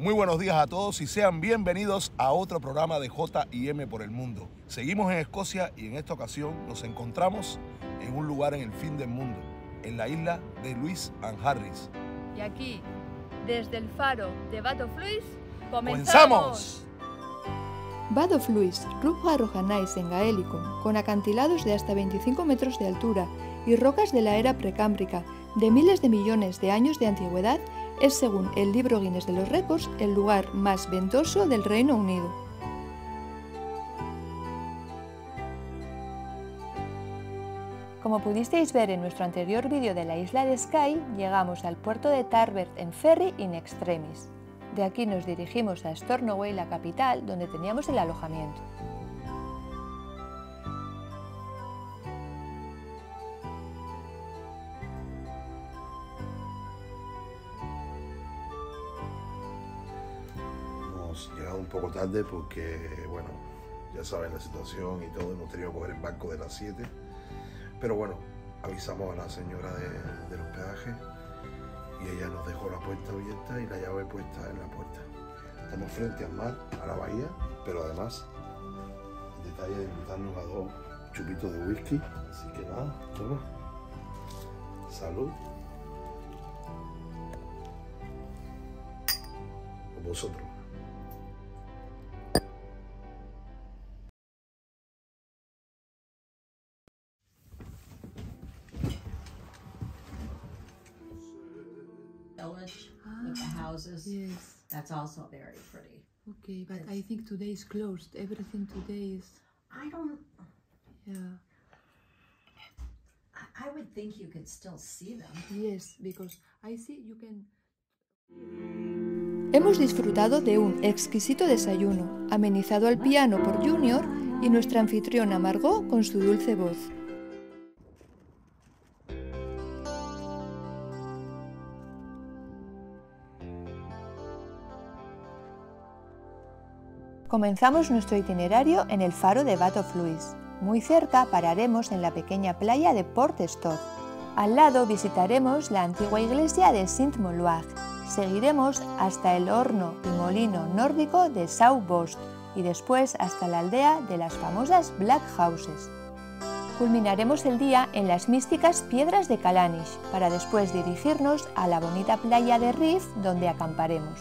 Muy buenos días a todos y sean bienvenidos a otro programa de J&M por el mundo. Seguimos en Escocia y en esta ocasión nos encontramos en un lugar en el fin del mundo, en la isla de Lewis and Harris. Y aquí, desde el faro de Bat of Lewis, ¡comenzamos! Bat of Lewis, Rupha Rojanais en gaélico, con acantilados de hasta 25 metros de altura y rocas de la era precámbrica de miles de millones de años de antigüedad, es, según el libro Guinness de los Récords, el lugar más ventoso del Reino Unido. Como pudisteis ver en nuestro anterior vídeo de la isla de Skye, llegamos al puerto de Tarbert en ferry in extremis. De aquí nos dirigimos a Stornoway, la capital, donde teníamos el alojamiento. Hemos llegado un poco tarde porque, bueno, ya saben la situación y todo, hemos tenido que coger el barco de las 7. Pero bueno, avisamos a la señora del hospedaje y ella nos dejó la puerta abierta y la llave puesta en la puerta. Estamos frente al mar, a la bahía, pero además el detalle de invitarnos a 2 chupitos de whisky. Así que nada, toma. Salud. Con vosotros. With the houses. Yes. That's also very pretty. Okay, but I think today is closed. Everything today is... I don't. Yeah. I would think you could still see them. Yes, because I see you can... Hemos disfrutado de un exquisito desayuno, amenizado al piano por Junior y nuestra anfitriona Margot con su dulce voz. Comenzamos nuestro itinerario en el faro de Bat of Lewis. Muy cerca pararemos en la pequeña playa de Port Stowe. Al lado visitaremos la antigua iglesia de Sint Moluag. Seguiremos hasta el horno y molino nórdico de Saubost y después hasta la aldea de las famosas Black Houses. Culminaremos el día en las místicas piedras de Callanish para después dirigirnos a la bonita playa de Reef donde acamparemos.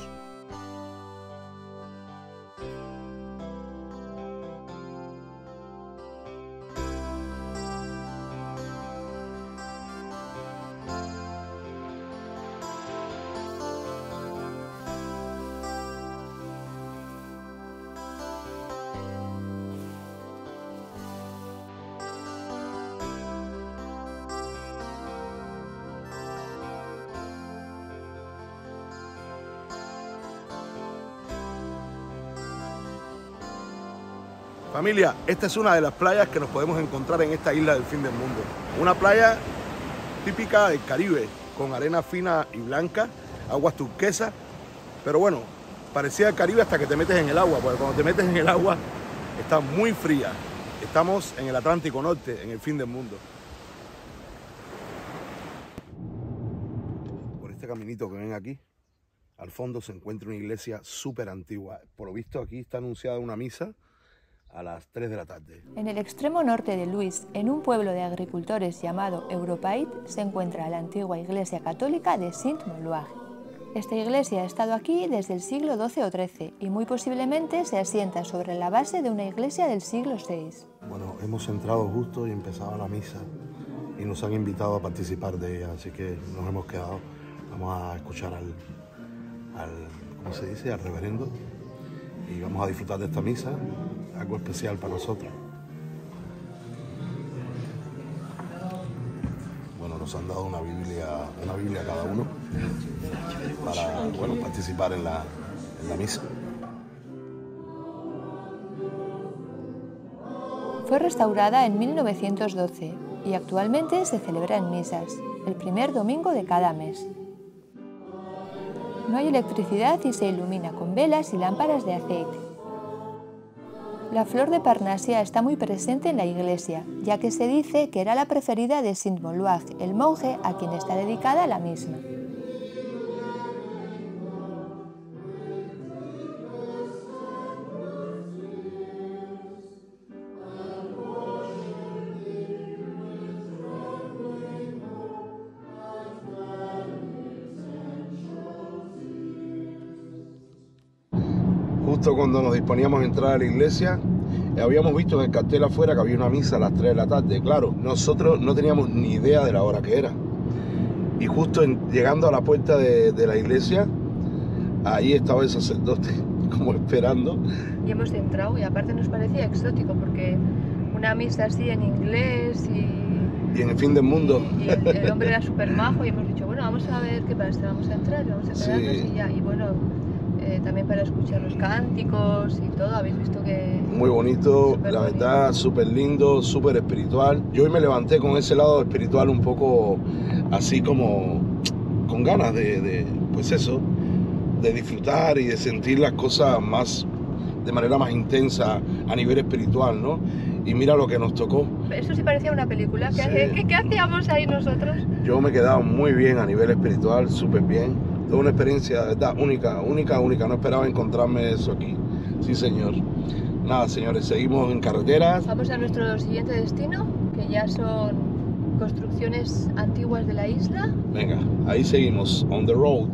Familia, esta es una de las playas que nos podemos encontrar en esta isla del fin del mundo. Una playa típica del Caribe, con arena fina y blanca, aguas turquesas, pero bueno, parecía el Caribe hasta que te metes en el agua, porque cuando te metes en el agua está muy fría. Estamos en el Atlántico Norte, en el fin del mundo. Por este caminito que ven aquí, al fondo se encuentra una iglesia súper antigua. Por lo visto aquí está anunciada una misa a las 3 de la tarde. En el extremo norte de Lewis, en un pueblo de agricultores llamado Europait, se encuentra la antigua iglesia católica de Sint Moluag. Esta iglesia ha estado aquí desde el siglo XII o XIII y muy posiblemente se asienta sobre la base de una iglesia del siglo VI. Bueno, hemos entrado justo y empezaba la misa y nos han invitado a participar de ella, así que nos hemos quedado. Vamos a escuchar al ¿cómo se dice?, al reverendo, y vamos a disfrutar de esta misa, algo especial para nosotros. Bueno, nos han dado una Biblia cada uno para, bueno, participar en la misa. Fue restaurada en 1912 y actualmente se celebra en misas, el primer domingo de cada mes. No hay electricidad y se ilumina con velas y lámparas de aceite. La flor de Parnasia está muy presente en la iglesia, ya que se dice que era la preferida de Sint Moluag, el monje a quien está dedicada la misma. justo cuando nos disponíamos a entrar a la iglesia, habíamos visto en el cartel afuera que había una misa a las 3 de la tarde. Claro, nosotros no teníamos ni idea de la hora que era. Y justo llegando a la puerta de la iglesia, ahí estaba el sacerdote, como esperando. Y hemos entrado y aparte nos parecía exótico porque una misa así en inglés y en el fin del mundo. Y el hombre era súper majo y hemos dicho, bueno, vamos a ver qué pasa, vamos a entrar, vamos a quedarnos y ya. Y bueno, también para escuchar los cánticos y todo, habéis visto que... Muy bonito, la verdad, súper lindo, súper espiritual. Yo hoy me levanté con ese lado espiritual un poco así como con ganas pues eso, de disfrutar y de sentir las cosas más, de manera más intensa a nivel espiritual, ¿no? Y mira lo que nos tocó. Eso sí parecía una película. ¿Qué hacíamos ahí nosotros? Yo me he quedado muy bien a nivel espiritual, súper bien. Toda una experiencia, de verdad, única. No esperaba encontrarme eso aquí. Sí, señor. Nada, señores, seguimos en carreteras. Vamos a nuestro siguiente destino, que ya son construcciones antiguas de la isla. Venga, ahí seguimos, on the road.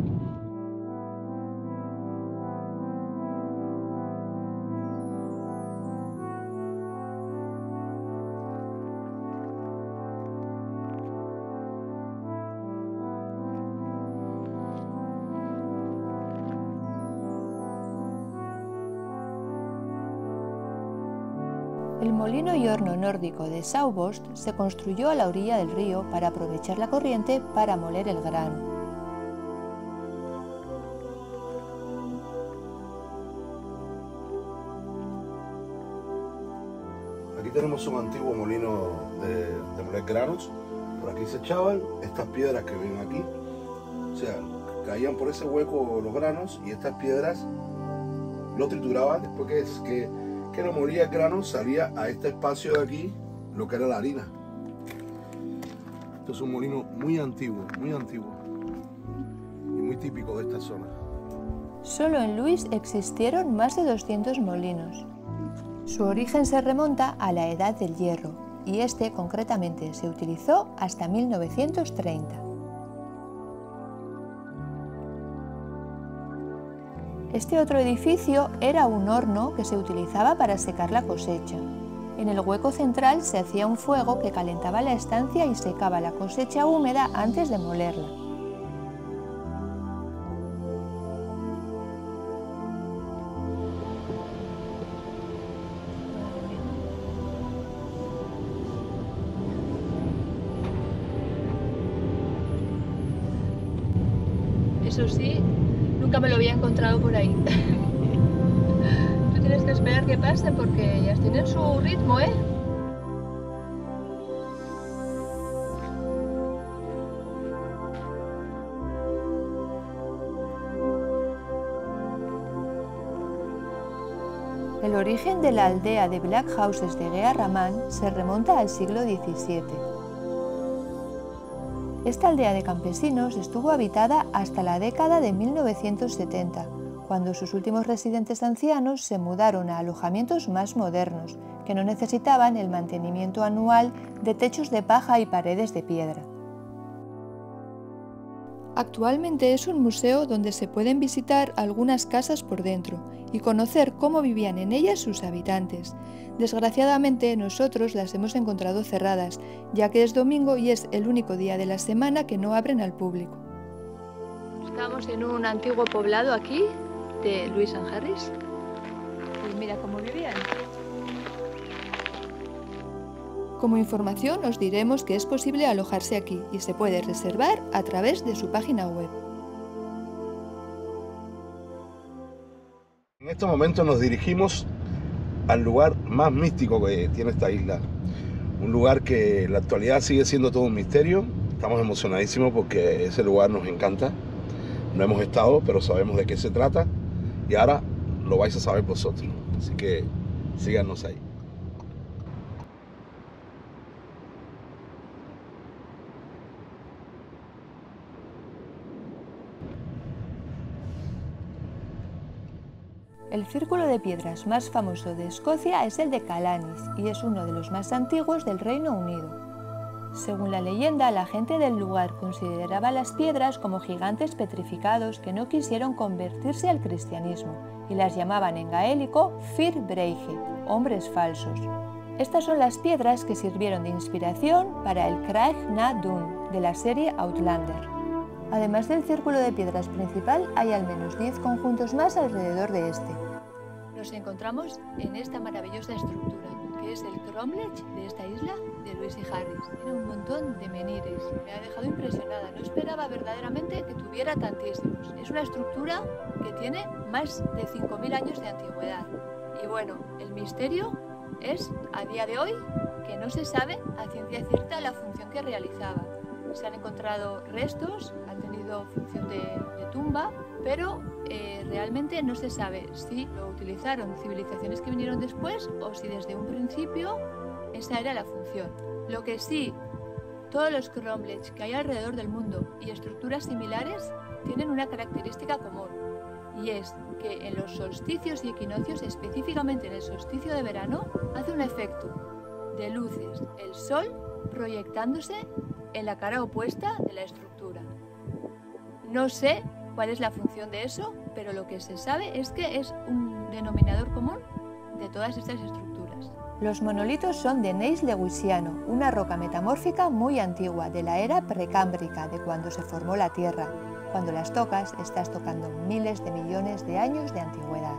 El molino y horno nórdico de Saubost se construyó a la orilla del río para aprovechar la corriente para moler el grano. Aquí tenemos un antiguo molino de moler granos. Por aquí se echaban estas piedras que ven aquí. O sea, caían por ese hueco los granos y estas piedras lo trituraban. Después que lo molía el grano, salía a este espacio de aquí lo que era la harina. Esto es un molino muy antiguo y muy típico de esta zona. Solo en Luis existieron más de 200 molinos. Su origen se remonta a la Edad del Hierro y este concretamente se utilizó hasta 1930. Este otro edificio era un horno que se utilizaba para secar la cosecha. En el hueco central se hacía un fuego que calentaba la estancia y secaba la cosecha húmeda antes de molerla. Eso sí, nunca me lo había encontrado por ahí. Tú tienes que esperar que pasen porque ellas tienen su ritmo, ¿eh? El origen de la aldea de Black Houses de Gea Raman se remonta al siglo XVII. Esta aldea de campesinos estuvo habitada hasta la década de 1970, cuando sus últimos residentes ancianos se mudaron a alojamientos más modernos, que no necesitaban el mantenimiento anual de techos de paja y paredes de piedra. Actualmente es un museo donde se pueden visitar algunas casas por dentro y conocer cómo vivían en ellas sus habitantes. Desgraciadamente nosotros las hemos encontrado cerradas, ya que es domingo y es el único día de la semana que no abren al público. Estamos en un antiguo poblado aquí de Lewis and Harris. Y mira cómo vivían. Como información os diremos que es posible alojarse aquí y se puede reservar a través de su página web. En estos momentos nos dirigimos al lugar más místico que tiene esta isla. Un lugar que en la actualidad sigue siendo todo un misterio. Estamos emocionadísimos porque ese lugar nos encanta. No hemos estado, pero sabemos de qué se trata. Y ahora lo vais a saber vosotros. Así que síganos ahí. El círculo de piedras más famoso de Escocia es el de Calanis y es uno de los más antiguos del Reino Unido. Según la leyenda, la gente del lugar consideraba las piedras como gigantes petrificados que no quisieron convertirse al cristianismo y las llamaban en gaélico Fyrbreiði, hombres falsos. Estas son las piedras que sirvieron de inspiración para el Craig na Dun de la serie Outlander. Además del círculo de piedras principal, hay al menos 10 conjuntos más alrededor de este. Nos encontramos en esta maravillosa estructura, que es el cromlech de esta isla de Lewis y Harris. Tiene un montón de menires. Me ha dejado impresionada. No esperaba verdaderamente que tuviera tantísimos. Es una estructura que tiene más de 5.000 años de antigüedad. Y bueno, el misterio es, a día de hoy, que no se sabe a ciencia cierta la función que realizaba. Se han encontrado restos, ha tenido función de tumba, pero realmente no se sabe si lo utilizaron civilizaciones que vinieron después o si desde un principio esa era la función. Lo que sí, todos los cromlechs que hay alrededor del mundo y estructuras similares tienen una característica común, y es que en los solsticios y equinoccios, específicamente en el solsticio de verano, hace un efecto de luces, el sol proyectándose en la cara opuesta de la estructura. No sé cuál es la función de eso, pero lo que se sabe es que es un denominador común de todas estas estructuras. Los monolitos son de gneiss lewisiano, una roca metamórfica muy antigua, de la era precámbrica, de cuando se formó la Tierra. Cuando las tocas, estás tocando miles de millones de años de antigüedad.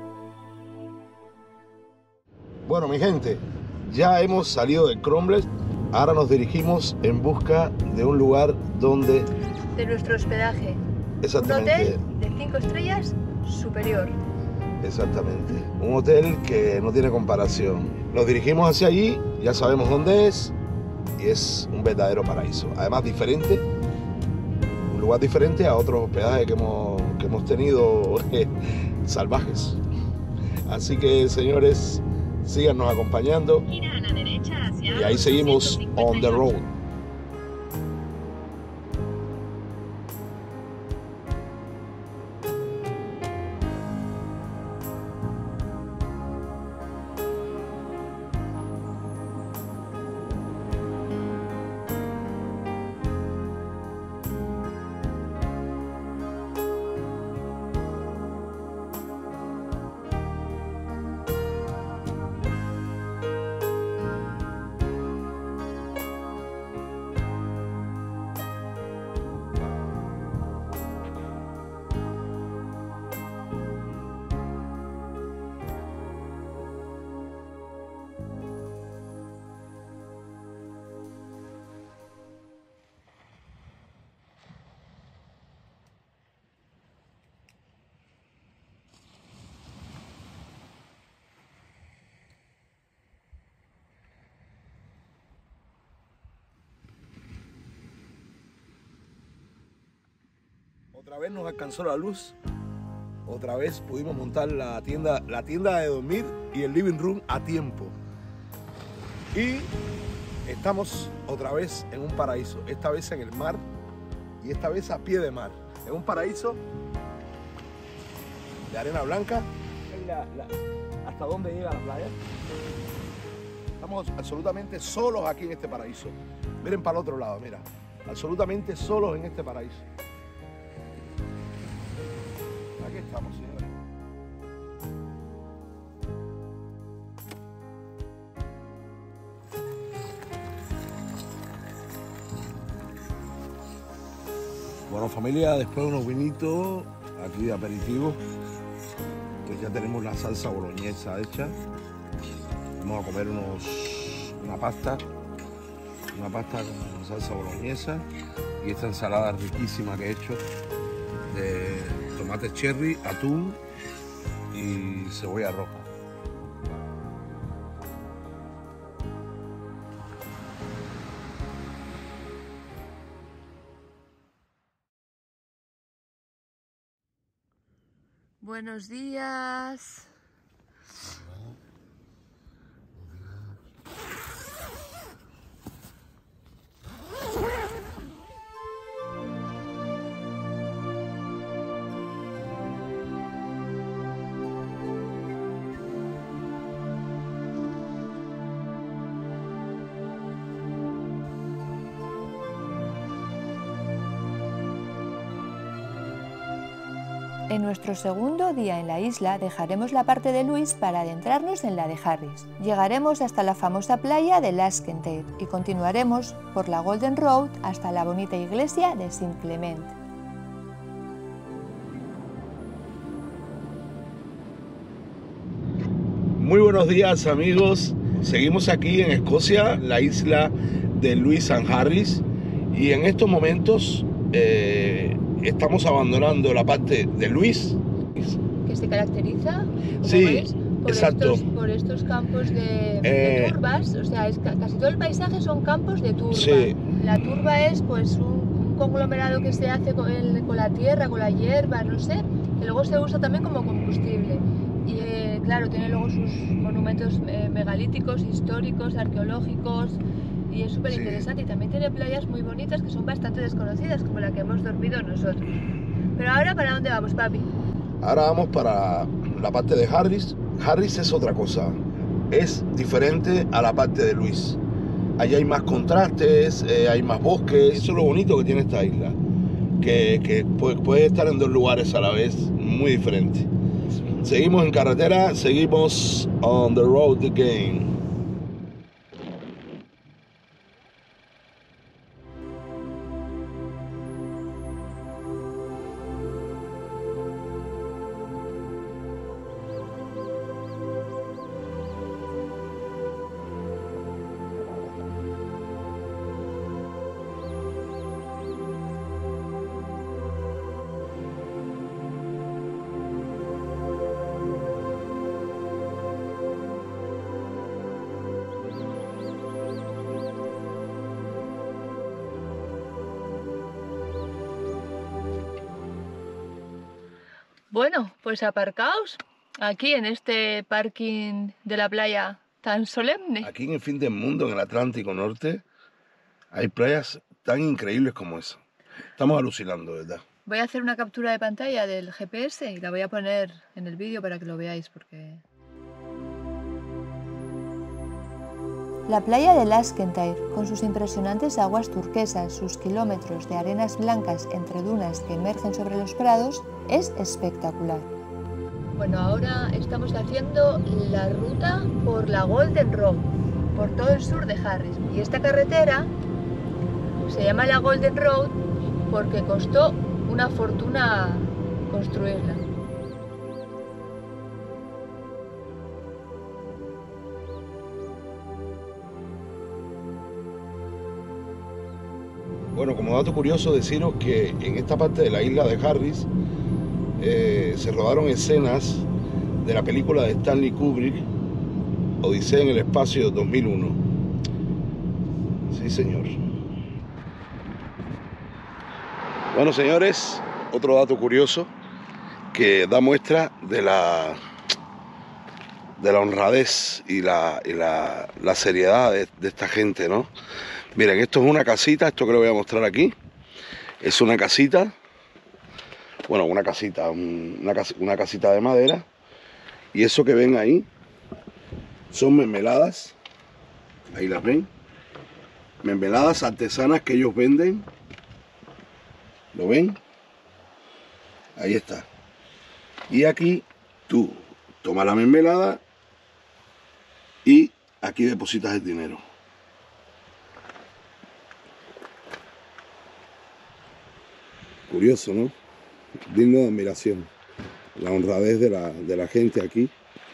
Bueno, mi gente, ya hemos salido del cromlech. Ahora nos dirigimos en busca de un lugar donde... De nuestro hospedaje. Exactamente. Un hotel de 5 estrellas superior. Exactamente. Un hotel que no tiene comparación. Nos dirigimos hacia allí, ya sabemos dónde es, y es un verdadero paraíso. Además diferente, un lugar diferente a otros hospedajes que hemos tenido salvajes. Así que, señores, síganos acompañando. Gira a la derecha hacia Y ahí seguimos on the road. Otra vez nos alcanzó la luz, otra vez pudimos montar la tienda de dormir y el living room a tiempo. Y estamos otra vez en un paraíso, esta vez en el mar y esta vez a pie de mar. Es un paraíso de arena blanca. ¿Hasta dónde llega la playa? Estamos absolutamente solos aquí en este paraíso. Miren para el otro lado, mira. Absolutamente solos en este paraíso. Aquí estamos, señores. Bueno, familia, después de unos vinitos aquí de aperitivo, pues ya tenemos la salsa boloñesa hecha. Vamos a comer una pasta con salsa boloñesa y esta ensalada riquísima que he hecho de tomate cherry, atún y cebolla roja. Buenos días. En nuestro segundo día en la isla dejaremos la parte de Luis para adentrarnos en la de Harris. Llegaremos hasta la famosa playa de Laskentyre y continuaremos por la Golden Road hasta la bonita iglesia de Saint Clement. Muy buenos días, amigos. Seguimos aquí en Escocia, la isla de Lewis and Harris, y en estos momentos estamos abandonando la parte de Lewis. Que se caracteriza, como Sí, veis, exacto. Por estos campos de turbas. O sea, casi todo el paisaje son campos de turba. Sí. La turba es pues un conglomerado que se hace con la tierra, con la hierba, no sé, que luego se usa también como combustible. Y claro, tiene luego sus monumentos megalíticos, históricos, arqueológicos, y es súper interesante. Y también tiene playas muy bonitas que son bastante desconocidas, como la que hemos dormido nosotros. Pero ahora, ¿para dónde vamos, papi? Ahora vamos para la parte de Harris. Harris es otra cosa, es diferente a la parte de Lewis. Allí hay más contrastes, hay más bosques. Eso es lo bonito que tiene esta isla, que puede estar en dos lugares a la vez, muy diferente. Seguimos en carretera, seguimos on the road again. Bueno, pues aparcaos aquí en este parking de la playa tan solemne. Aquí en el fin del mundo, en el Atlántico Norte, hay playas tan increíbles como esa. Estamos alucinando, ¿verdad? Voy a hacer una captura de pantalla del GPS y la voy a poner en el vídeo para que lo veáis, porque... La playa de Laskentyre, con sus impresionantes aguas turquesas, sus kilómetros de arenas blancas entre dunas que emergen sobre los prados, es espectacular. Bueno, ahora estamos haciendo la ruta por la Golden Road, por todo el sur de Harris. Y esta carretera se llama la Golden Road porque costó una fortuna construirla. Bueno, como dato curioso deciros que en esta parte de la isla de Harris se rodaron escenas de la película de Stanley Kubrick, Odisea en el espacio 2001. Sí, señor. Bueno, señores, otro dato curioso que da muestra de la honradez y la seriedad de esta gente, ¿no? Miren, esto es una casita, esto que les voy a mostrar aquí, es una casita, bueno, una casita de madera, y eso que ven ahí son mermeladas, ahí las ven, mermeladas artesanas que ellos venden, ¿lo ven? Ahí está. Y aquí tú tomas la mermelada y aquí depositas el dinero. Curioso, ¿no? Digno de admiración. La honradez de la gente aquí.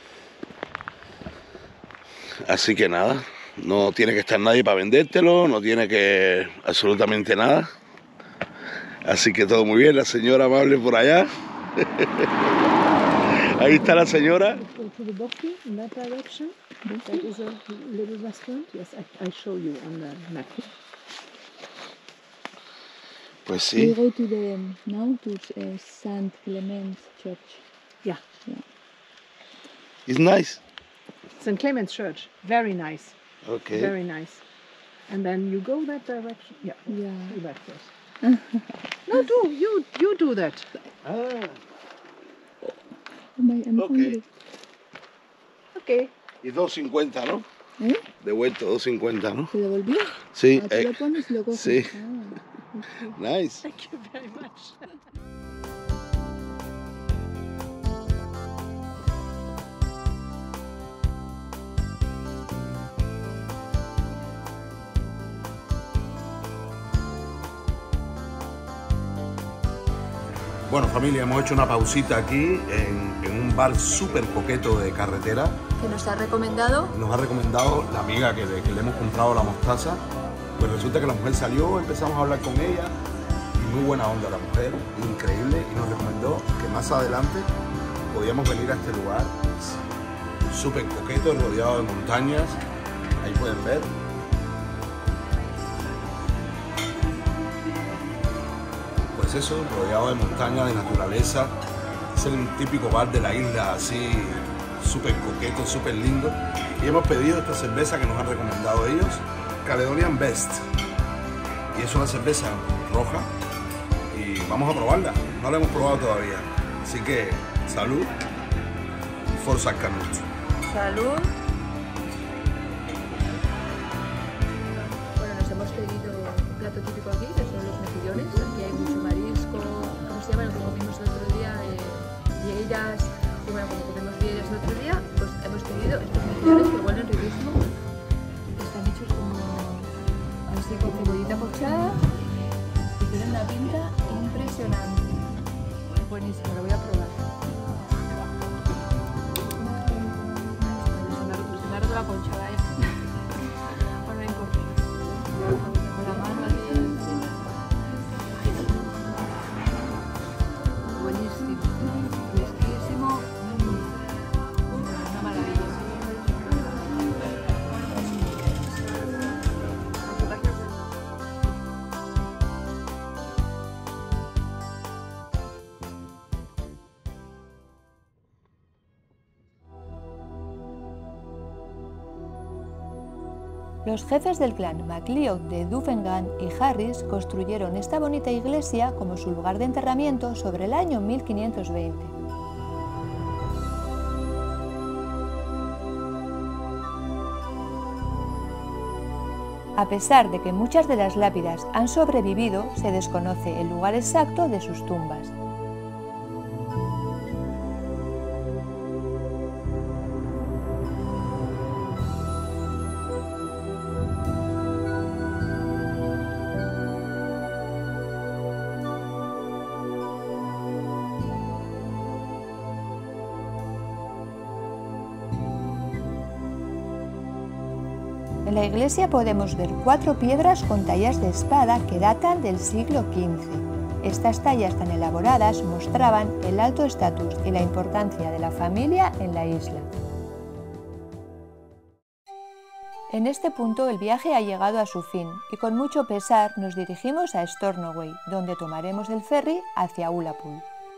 Así que nada, no tiene que estar nadie para vendértelo, no tiene que absolutamente nada. Así que todo muy bien, la señora amable por allá. Ahí está la señora. Go to the Bofi in that direction. That is a little restaurant. Yes, I show you on the map. Pues sí. We go to the now to Saint Clement Church. Yeah, It's nice. St. Clement's Church. Very nice. Okay. Very nice. And then you go that direction. Yeah. Yeah. Do that first. No, you do that. Ah, I'm Ok. hungry. Okay. y 2.50, ¿no? ¿Eh? Devuelto 2.50, ¿no? ¿Te devolvió? Sí. Ah, tú lo pones y lo coges. sí. Ah, ok. Nice. Thank you very much. Bueno, familia, hemos hecho una pausita aquí en un bar súper coqueto de carretera. Que nos ha recomendado. Nos ha recomendado la amiga que le hemos comprado la mostaza. Pues resulta que la mujer salió, empezamos a hablar con ella. Y muy buena onda la mujer, increíble. Y nos recomendó que más adelante podíamos venir a este lugar súper coqueto, rodeado de montañas. Ahí pueden ver. Pues eso, rodeado de montañas, de naturaleza. Es el típico bar de la isla, así súper coqueto, súper lindo. Y hemos pedido esta cerveza que nos han recomendado ellos, Caledonian Best. Y es una cerveza roja y vamos a probarla. No la hemos probado todavía. Así que salud y forza Canut. Salud. Bueno, nos hemos pedido un plato típico aquí, que son los mejillones. Aquí hay mucho marisco. ¿Cómo se llama lo que comimos el otro día? Vieiras. Y bueno, como comemos vieiras el otro día, pues hemos pedido estos mejillones que huelen riquísimo. Están hechos como así con cebollita pochada y tienen una pinta impresionante. Buenísimo, lo voy a probar. Se me ha roto la concha, ¿vale? Bueno, no importa. Con la mano así. Buenísimo. Fresquísimo. Una maravilla. Los jefes del clan MacLeod de Dunvegan y Harris construyeron esta bonita iglesia como su lugar de enterramiento sobre el año 1520. A pesar de que muchas de las lápidas han sobrevivido, se desconoce el lugar exacto de sus tumbas. En la iglesia podemos ver 4 piedras con tallas de espada que datan del siglo XV. Estas tallas tan elaboradas mostraban el alto estatus y la importancia de la familia en la isla. En este punto el viaje ha llegado a su fin y con mucho pesar nos dirigimos a Stornoway, donde tomaremos el ferry hacia Ullapool.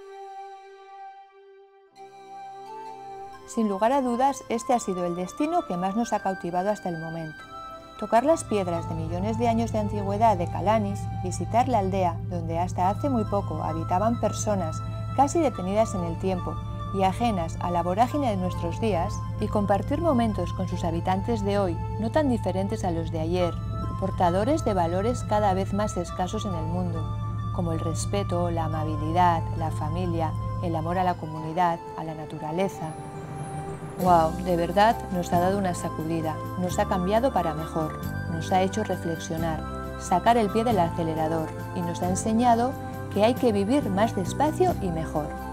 Sin lugar a dudas, este ha sido el destino que más nos ha cautivado hasta el momento. Tocar las piedras de millones de años de antigüedad de Calanis, visitar la aldea donde hasta hace muy poco habitaban personas casi detenidas en el tiempo y ajenas a la vorágine de nuestros días, y compartir momentos con sus habitantes de hoy, no tan diferentes a los de ayer, portadores de valores cada vez más escasos en el mundo, como el respeto, la amabilidad, la familia, el amor a la comunidad, a la naturaleza. ¡Wow! De verdad nos ha dado una sacudida, nos ha cambiado para mejor, nos ha hecho reflexionar, sacar el pie del acelerador y nos ha enseñado que hay que vivir más despacio y mejor.